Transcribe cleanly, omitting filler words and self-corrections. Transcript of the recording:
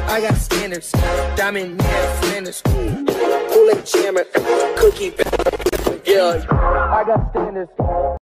I got standards. Diamond yeah, Flanders. Kool-Aid jammer, cookie. Yeah, I got standards.